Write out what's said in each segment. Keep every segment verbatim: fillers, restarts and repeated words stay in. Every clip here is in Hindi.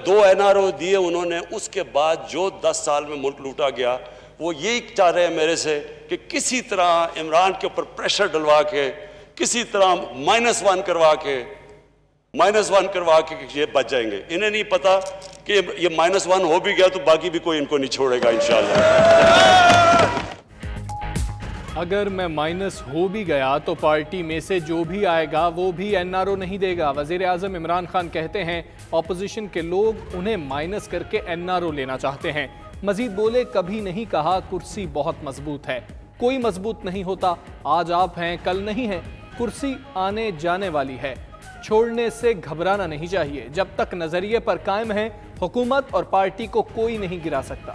दो एन आर ओ दिए उन्होंने, उसके बाद जो दस साल में मुल्क लूटा गया, वो यही चाह रहे हैं मेरे से कि किसी तरह इमरान के ऊपर प्रेशर डलवा के, किसी तरह माइनस वन करवा के माइनस वन करवा के ये बच जाएंगे। इन्हें नहीं पता कि ये माइनस वन हो भी गया तो बाकी भी कोई इनको नहीं छोड़ेगा इंशाल्लाह। अगर मैं माइनस हो भी गया तो पार्टी में से जो भी आएगा वो भी एन आर ओ नहीं देगा। वजीर आजम इमरान खान कहते हैं ऑपोजिशन के लोग उन्हें माइनस करके एन आर ओ लेना चाहते हैं। मजीद बोले, कभी नहीं कहा कुर्सी बहुत मजबूत है, कोई मजबूत नहीं होता। आज आप हैं कल नहीं है, कुर्सी आने जाने वाली है, छोड़ने से घबराना नहीं चाहिए। जब तक नजरिए पर कायम है, हुकूमत और पार्टी को कोई नहीं गिरा सकता।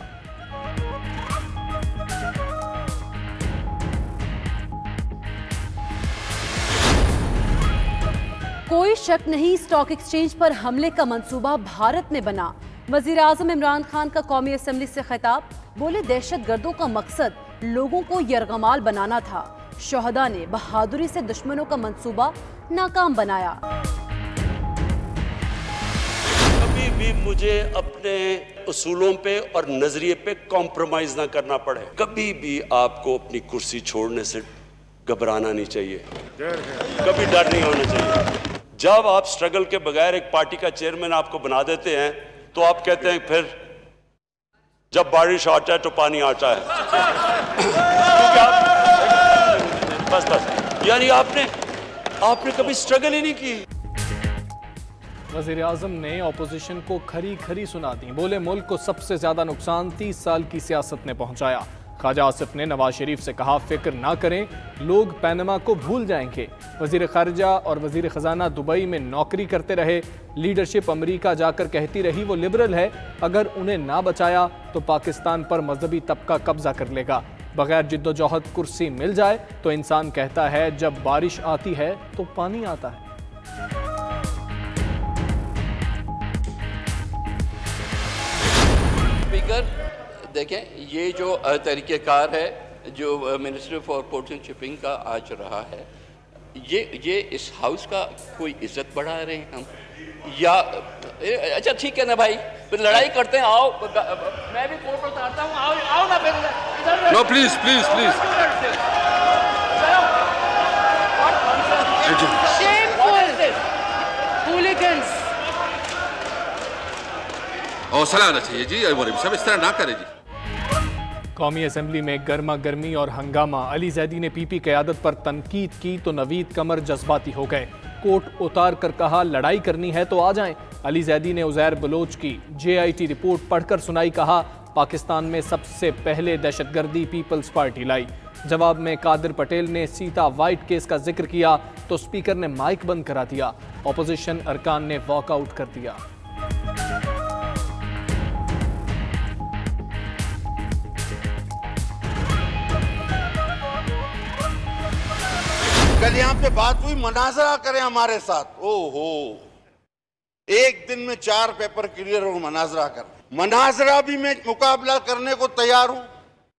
कोई शक नहीं, स्टॉक एक्सचेंज पर हमले का मंसूबा भारत ने बना। वजीर आजम इमरान खान का कौमी असम्बली से खिताब, बोले दहशत गर्दों का मकसद लोगों को यरगमाल बनाना था। शोहदा ने बहादुरी से दुश्मनों का मंसूबा नाकाम बनाया। कभी भी मुझे अपने उसूलों पे और नजरिए पे कॉम्प्रोमाइज ना करना पड़े। कभी भी आपको अपनी कुर्सी छोड़ने से घबराना नहीं चाहिए, कभी डर नहीं होना चाहिए। जब आप स्ट्रगल के बगैर एक पार्टी का चेयरमैन आपको बना देते हैं तो आप कहते हैं फिर जब बारिश आता है तो पानी आता है। क्योंकि आप बस बस यानी आपने आपने कभी स्ट्रगल ही नहीं की। वज़ीर आज़म ने ऑपोजिशन को खरी खरी सुना दी। बोले मुल्क को सबसे ज्यादा नुकसान तीस साल की सियासत ने पहुंचाया। ख्वाजा आसिफ ने नवाज शरीफ से कहा फिक्र ना करें, लोग पैनमा को भूल जाएंगे। वजीर खारजा और वजीर खजाना दुबई में नौकरी करते रहे। लीडरशिप अमेरिका जाकर कहती रही वो लिबरल है, अगर उन्हें ना बचाया तो पाकिस्तान पर मजहबी तबका कब्जा कर लेगा। बगैर जिद्दोजहद कुर्सी मिल जाए तो इंसान कहता है जब बारिश आती है तो पानी आता है। स्पीकर देखें, ये जो तरीक़ेकार है जो ministry for ports and shipping का आज रहा है, ये ये इस हाउस का कोई इज्जत बढ़ा रहे हैं हम, या अच्छा ठीक है ना भाई, फिर लड़ाई करते हैं, आओ मैं भी कोर्ट उतारता हूँ, आओ आओ ना फिर। नो प्लीज प्लीज प्लीज हौसला आना चाहिए जी, सब इस तरह ना करें जी। कौमी असम्बली में गर्मा गर्मी और हंगामा। अली जैदी ने पीपी क़यादत पर तनकीद की तो नवीद कमर जज्बाती हो गए। कोर्ट उतार कर कहा लड़ाई करनी है तो आ जाएं। अली जैदी ने उज़ैर बलोच की जे आई टी रिपोर्ट पढ़कर सुनाई, कहा पाकिस्तान में सबसे पहले दहशतगर्दी पीपल्स पार्टी लाई। जवाब में कादिर पटेल ने सीता वाइट केस का जिक्र किया तो स्पीकर ने माइक बंद करा दिया। अपोजिशन अरकान ने वॉकआउट कर दिया। कल यहाँ पे बात हुई मनाजरा करें हमारे साथ। ओहो, एक दिन में चार पेपर क्लियर हो, मनाजरा कर। मनाजरा भी मैं मुकाबला करने को तैयार हूं।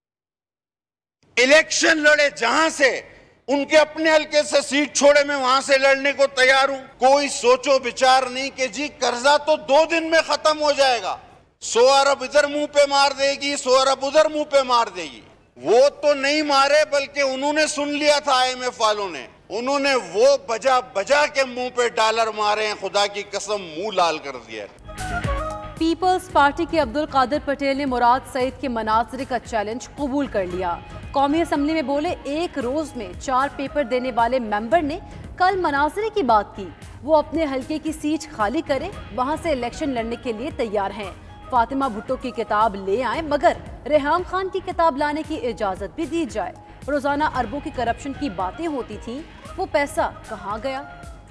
इलेक्शन लड़े जहां से, उनके अपने हल्के से सीट छोड़े, मैं वहां से लड़ने को तैयार हूं। कोई सोचो विचार नहीं कि जी कर्जा तो दो दिन में खत्म हो जाएगा, सौ अरब इधर मुंह पे मार देगी, सौ अरब उधर मुंह पे मार देगी। वो तो नहीं मारे, बल्कि उन्होंने सुन लिया था आई एम एफ वालों ने, उन्होंने वो बजा बजा के मुंह पे डॉलर मारे हैं। खुदा की कसम मुंह लाल कर दिया। पीपल्स पार्टी के अब्दुल कादिर पटेल ने मुराद सईद के मनाजरे का चैलेंज कबूल कर लिया। कौमी असम्बली में बोले एक रोज में चार पेपर देने वाले मेंबर ने कल मनाजरे की बात की। वो अपने हल्के की सीट खाली करे, वहां से इलेक्शन लड़ने के लिए तैयार हैं। फातिमा भुट्टो की किताब ले आए, मगर रेहाम खान की किताब लाने की इजाजत भी दी जाए। रोजाना अरबों की करप्शन की बातें होती थी, वो पैसा कहां गया?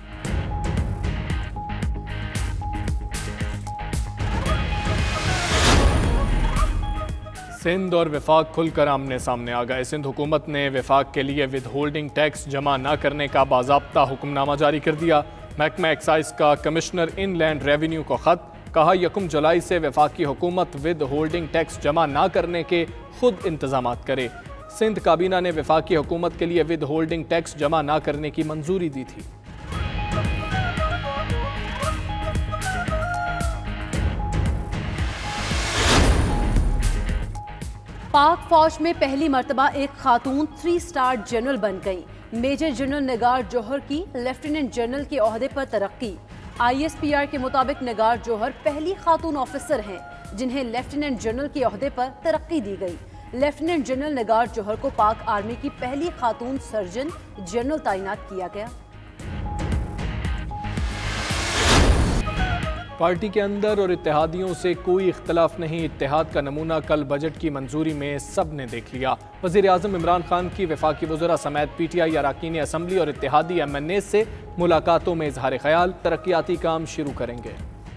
सिंध और विफाक खुलकर आमने सामने आ गए। सिंध हुकूमत ने विफाक के लिए विद होल्डिंग टैक्स जमा न करने का बाज़ाब्ता हुक्मनामा जारी कर दिया। महकमा एक्साइज का कमिश्नर इनलैंड रेवेन्यू को खत, कहा यकम जुलाई से विफाकी हुकूमत विद होल्डिंग टैक्स जमा न करने के खुद इंतजामात करे। सिंध काबीना ने विफाकी हुकूमत के लिए विद होल्डिंग टैक्स जमा न करने की मंजूरी दी थी। पाक फौज में पहली मर्तबा एक खातून थ्री स्टार जनरल बन गई। मेजर जनरल निगार जौहर की लेफ्टिनेंट जनरल के ओहदे पर तरक्की। आई एस पी आर के मुताबिक निगार जौहर पहली खातून ऑफिसर हैं जिन्हें लेफ्टिनेंट जनरल के ओहदे पर तरक्की दी गई। लेफ्टिनेंट जनरल निगार जौहर को पाक आर्मी की पहली खातून सर्जन जनरल तैनात किया गया। पार्टी के अंदर और इत्तेहादियों से कोई इख्तलाफ नहीं। इत्तेहाद का नमूना कल बजट की मंजूरी में सब ने देख लिया। वज़ीर आज़म इमरान खान की वफाकी वज़रा समेत पी टी आई अरकान असम्बली और इत्तेहादी एम एन ए से मुलाकातों में इजहार ख्याल, तरक्याती काम शुरू करेंगे।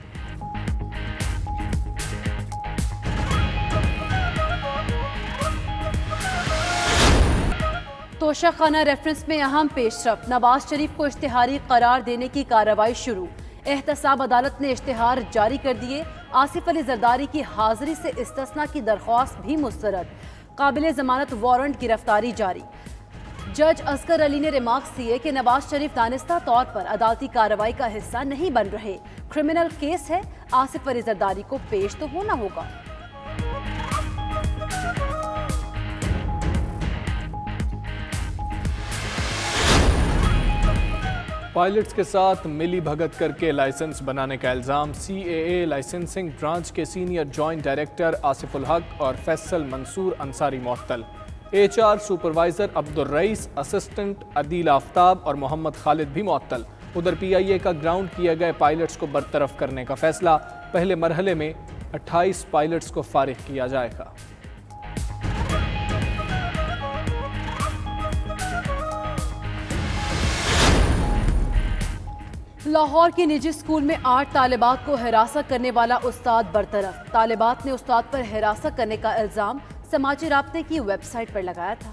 तोशाखाना रेफरेंस में अहम पेशरफ, नवाज शरीफ को इश्तिहारी करार देने की कार्रवाई शुरू। एहतसाब अदालत ने इश्तिहार जारी कर दिए। आसिफ अली जरदारी की हाजिरी से इस्तिस्ना की दरख्वास्त भी मुस्तरद। काबिल जमानत वारंट गिरफ्तारी जारी। जज असगर अली ने रिमार्क्स दिए कि नवाज शरीफ दानिस्ता तौर पर अदालती कार्रवाई का हिस्सा नहीं बन रहे। क्रिमिनल केस है, आसिफ अली जरदारी को पेश तो होना होगा। पायलट्स के साथ मिली भगत करके लाइसेंस बनाने का इल्ज़ाम। C A A licensing branch के senior joint director Asif ul Haq और फैसल मंसूर अंसारी मुअत्तल। H R supervisor Abdul Rais, assistant Adeel Aftab और मोहम्मद खालिद भी मुअत्तल। उधर पी आई ए का ग्राउंड किए गए पायलट्स को बरतरफ करने का फैसला। पहले मरहले में अट्ठाईस पायलट्स को फारिग किया जाएगा। लाहौर के निजी स्कूल में आठ तालिबात को हिरासत करने वाला उस्ताद बरतरफ। तालिबात ने उस्ताद पर हिरासत करने का इल्जाम समाजी राब्ते की वेबसाइट पर लगाया था।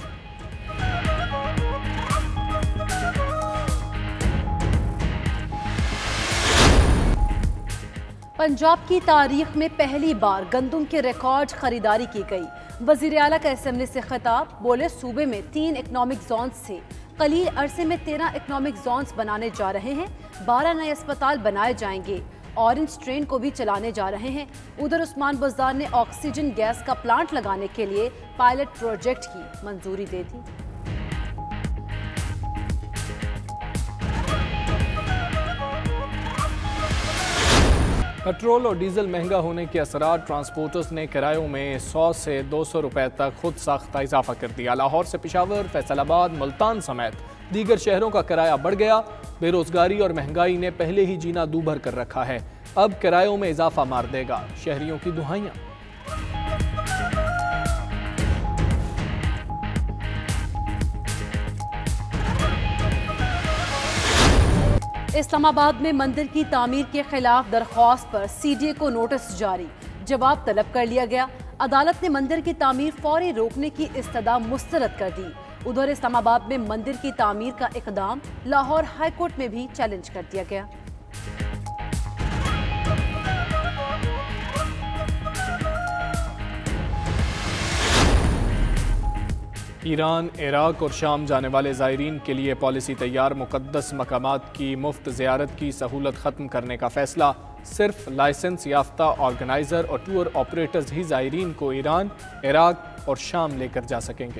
पंजाब की तारीख में पहली बार गंदम की रिकॉर्ड खरीदारी की गई। वजीर आला का असेंबली से खिताब, बोले सूबे में तीन इकनॉमिक जोन्स थे, कलील अरसे में तेरह इकनॉमिक जोन्स बनाने जा रहे हैं। बारह नए अस्पताल बनाए जाएंगे। ऑरेंज ट्रेन को भी चलाने जा रहे हैं। उधर उस्मान बुज़दार ने ऑक्सीजन गैस का प्लांट लगाने के लिए पायलट प्रोजेक्ट की मंजूरी दे दी। पेट्रोल और डीजल महंगा होने के असरात ट्रांसपोर्टर्स ने किरायों में सौ से दो सौ रुपए तक खुद साख्ता इजाफा कर दिया। लाहौर से पेशावर, फैसलाबाद, मुल्तान समेत दीगर शहरों का किराया बढ़ गया। बेरोजगारी और महंगाई ने पहले ही जीना दूभर कर रखा है, अब किरायों में इजाफा मार देगा। शहरियों की दुहाइयां। इस्लामाबाद में मंदिर की तामीर के खिलाफ दरख्वास्त पर सी डी ए को नोटिस जारी, जवाब तलब कर लिया गया। अदालत ने मंदिर की तामीर फौरी रोकने की इस्तदा मुस्तरद कर दी। उधर इस्लामाबाद में मंदिर की तामीर का इकदाम लाहौर हाई कोर्ट में भी चैलेंज कर दिया गया। ईरान, इराक और शाम जाने वाले ज़ायरीन के लिए पॉलिसी तैयार। मुक़द्दस मकामात की मुफ्त ज़ियारत की सहूलत ख़त्म करने का फ़ैसला। सिर्फ लाइसेंस याफ्ता ऑर्गेनाइज़र और टूर ऑपरेटर्स ही ज़ायरीन को ईरान, इराक और शाम लेकर जा सकेंगे।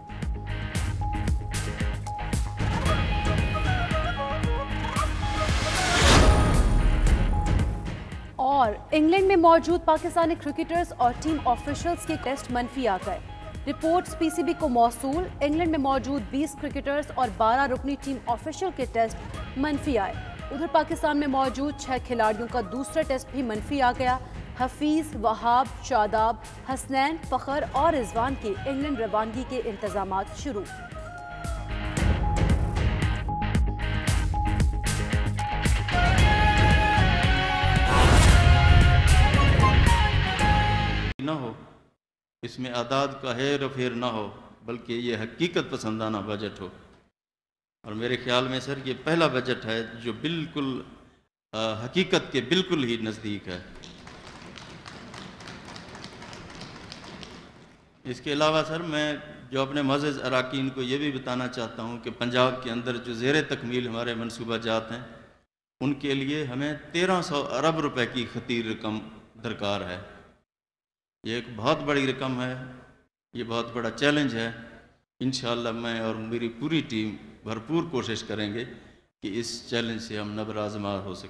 और इंग्लैंड में मौजूद पाकिस्तानी क्रिकेटर्स और टीम ऑफिशियल्स के टेस्ट मनफी आ गए। रिपोर्ट्स पी सी बी को मौसूल। इंग्लैंड में मौजूद बीस क्रिकेटर्स और बारह रुकनी टीम ऑफिशियल के टेस्ट मनफी आए। उधर पाकिस्तान में मौजूद छह खिलाड़ियों का दूसरा टेस्ट भी मनफी आ गया। हफीज, वहाब, शादाब, हसनैन, फखर और रिजवान की इंग्लैंड रवानगी के इंतजामात शुरू। न हो, इसमें आदाद का हेर फेर ना हो, बल्कि ये हकीकत पसंदाना बजट हो। और मेरे ख्याल में सर ये पहला बजट है जो बिल्कुल आ, हकीकत के बिल्कुल ही नज़दीक है। इसके अलावा सर मैं जो अपने मज़ीद अराकीन को ये भी बताना चाहता हूँ कि पंजाब के अंदर जो ज़ेर तकमील हमारे मनसूबा जात हैं उनके लिए हमें तेरह सौ अरब रुपए की खतीर रकम दरकार है। ये एक बहुत बड़ी रकम है ये बहुत बड़ा चैलेंज है। इंशाअल्लाह मैं और मेरी पूरी टीम भरपूर कोशिश करेंगे कि इस चैलेंज से हम नबराजमा हो सकें।